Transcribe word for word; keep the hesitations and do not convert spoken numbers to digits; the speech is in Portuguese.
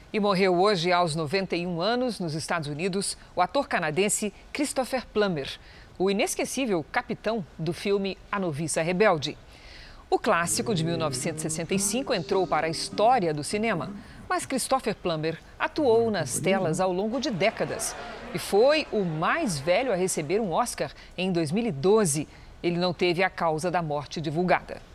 E morreu hoje, aos noventa e um anos, nos Estados Unidos, o ator canadense Christopher Plummer, o inesquecível capitão do filme A Noviça Rebelde. O clássico de mil novecentos e sessenta e cinco entrou para a história do cinema, mas Christopher Plummer atuou nas telas ao longo de décadas e foi o mais velho a receber um Oscar em dois mil e doze. Ele não teve a causa da morte divulgada.